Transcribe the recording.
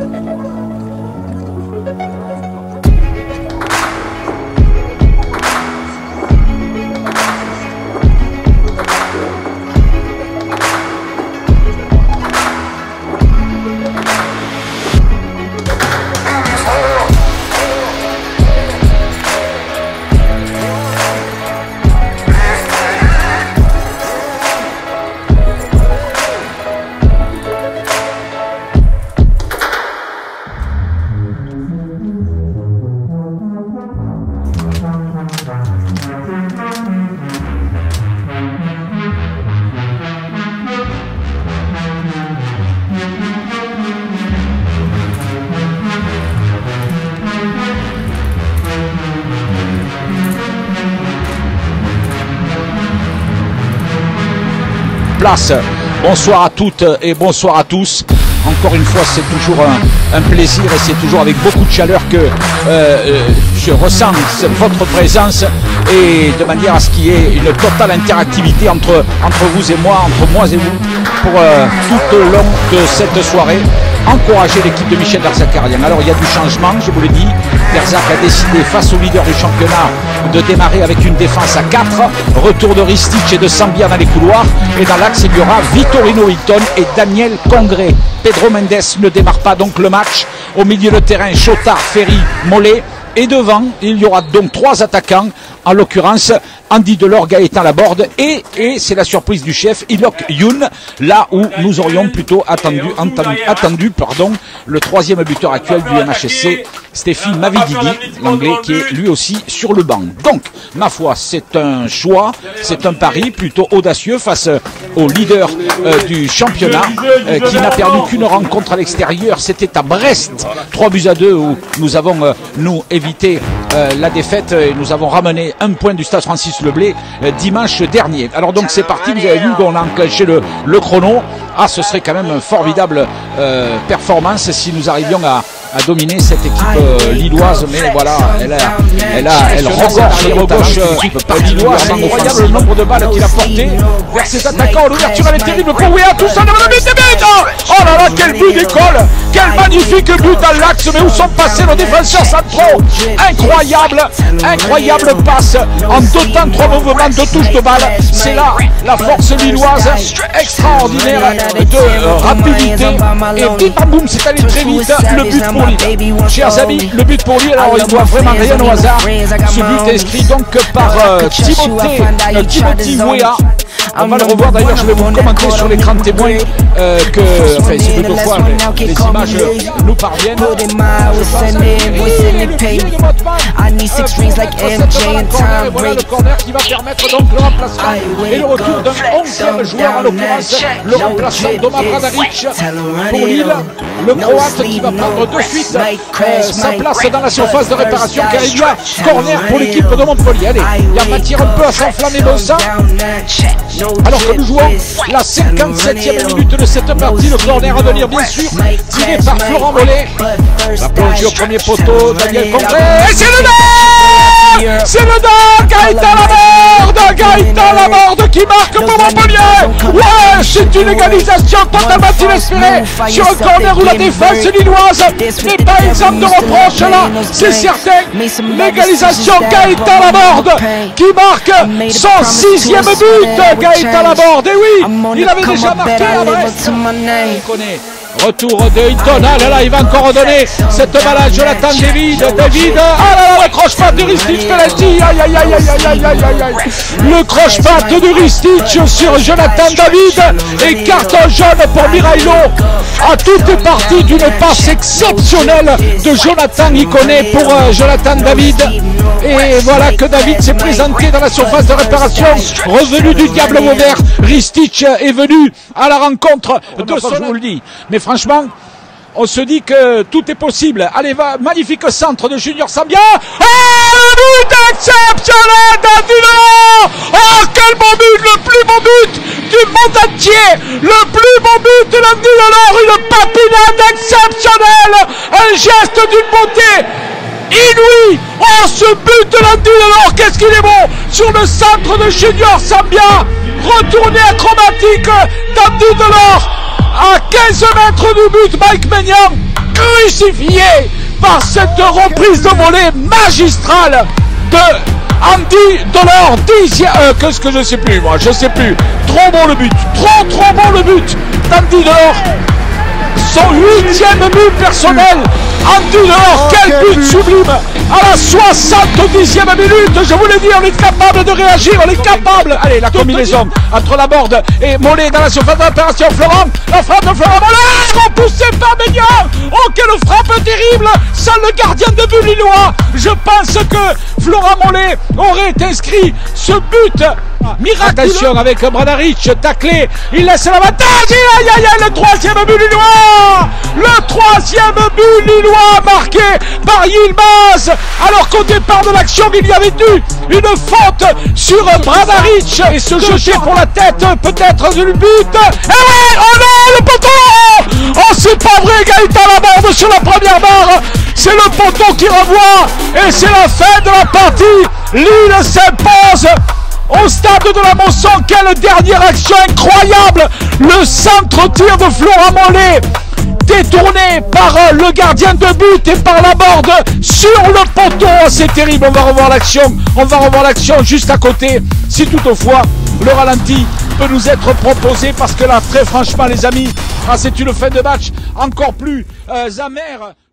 Place. Bonsoir à toutes et bonsoir à tous. Encore une fois, c'est toujours un plaisir et c'est toujours avec beaucoup de chaleur que je ressens votre présence et de manière à ce qu'il y ait une totale interactivité entre vous et moi, entre moi et vous, pour tout au long de cette soirée. Encourager l'équipe de Michel Darzacarian. Alors il y a du changement, je vous l'ai dit. Darzac a décidé face au leader du championnat de démarrer avec une défense à 4. Retour de Ristic et de Sambia dans les couloirs. Et dans l'axe, il y aura Vitorino Hilton et Daniel Congré. Pedro Mendes ne démarre pas donc le match. Au milieu de terrain, Chotard, Ferry, Mollet. Et devant, il y aura donc 3 attaquants, en l'occurrence Andy Delors, Gaëtan Laborde et c'est la surprise du chef, Ilok Youn, là où nous aurions plutôt attendu le 3e buteur actuel du MHSC, Stéphie Mavididi, l'anglais, qui est lui aussi sur le banc. Donc, ma foi, c'est un choix, c'est un pari plutôt audacieux face au leader du championnat, qui n'a perdu qu'une rencontre à l'extérieur, c'était à Brest, 3-2 où nous avons, nous, évité la défaite et nous avons ramené un point du Stade Francis Leblay dimanche dernier. Alors donc c'est parti, vous avez vu qu'on a enclenché le chrono. Ah, ce serait quand même une formidable performance si nous arrivions à dominer cette équipe lilloise, mais voilà, elle regorge de gauche lilloise, incroyable le nombre de balles qu'il a porté vers ses attaquants. L'ouverture elle est terrible pour Wea, tout ça devant le but. Oh là là, quel but d'école, quel magnifique but dans l'axe, mais où sont passés nos défenseurs centraux? Incroyable passe en 2 temps 3 mouvements de touche de balle. C'est là la force lilloise extraordinaire de rapidité et bim bam boum, c'est allé très vite. Le but pour lui, chers amis, le but pour lui. Alors il ne doit vraiment rien au hasard. Ce but est inscrit donc par Timothy Weah. On va le revoir d'ailleurs, je vais vous commenter sur l'écran de témoin enfin c'est peu de fois les images nous parviennent. Le corner qui va permettre donc le remplacement et le retour d'un 11e joueur, en l'occurrence le remplaçant Doma Bradaric pour Lille, le Croate qui va prendre de suite sa place dans la surface de réparation, car il y a corner pour l'équipe de Montpellier. Allez, il y a matière un peu à s'enflammer bon sang. Alors que nous jouons la 57e minute de cette partie, le corner à venir bien sûr tiré par Florent Mollet. La plongée au premier poteau, Daniel Congré, et c'est le dent! C'est le dent! Gaëtan Laborde qui marque pour Montpellier. Ouais, c'est une égalisation totalement inespérée sur un corner où la défense lilloise n'est pas exempte de reproche là, c'est certain. L'égalisation, Gaëtan Laborde qui marque son 6e but. Gaëtan Laborde, et oui, il avait déjà marqué à Brest. On connaît. Retour de Hilton, ah là là, il va encore donner cette balle à Jonathan David, ah là là, le croche-patte de Ristic, je te l'ai dit, aïe. Le croche-patte de Ristic sur Jonathan David et carton jaune pour Mirailo. À toute est partie d'une passe exceptionnelle de Jonathan Iconé pour Jonathan David. Et voilà que David s'est présenté dans la surface de réparation, revenu du Diable Vauvert. Ristic est venu à la rencontre de son... Je vous le dis, mais franchement, on se dit que tout est possible. Allez, magnifique centre de Junior Sambia. Oh, le but exceptionnel d'Andino. Oh, quel bon but, le plus beau but du monde entier. Le plus beau but de l'Andino, une papinade exceptionnelle. Un geste d'une beauté inouï. Oh, ce but de l'Andino, qu'est-ce qu'il est bon sur le centre de Junior Sambia. Retourné acrobatique d'Andy Delors à 15 mètres du but. Mike Maignan crucifié par cette reprise de volée magistrale de Andy Delors. Qu'est-ce que je sais plus, moi, je sais plus. Trop bon le but, trop bon le but d'Andy Delors. Son 8e but personnel. Andy Delors, quel but sublime. À la 70e minute, je vous l'ai dit, on est capable de réagir, on est capable. Allez, la combinaison entre la Borde et Mollet dans la surface d'opération. Florent, la frappe de Florent Mollet, repoussée par Maignan. Oh, quelle frappe terrible. Seul le gardien de but lillois. Je pense que Florent Mollet aurait inscrit ce but miraculeux. Attention avec Bradaric, taclé, il laisse l'avantage. Aïe aïe aïe, le 3e but lillois. Le 3e but lillois marqué par Yilmaz. Alors qu'au départ de l'action, il y avait eu une faute sur Bradaric et se jeter pour la tête peut-être du but. Et oui, oh non, le poteau. Oh, c'est pas vrai, Gaëtan Laborde sur la première barre. C'est le poteau qui revoit et c'est la fin de la partie. Lille s'impose au stade de la Mosson. Quelle dernière action incroyable. Le centre-tir de Florent Mollet détourné par le gardien de but et par Laborde sur le poteau. C'est terrible, on va revoir l'action juste à côté, si toutefois le ralenti peut nous être proposé, parce que là, très franchement les amis, c'est une fin de match encore plus amère.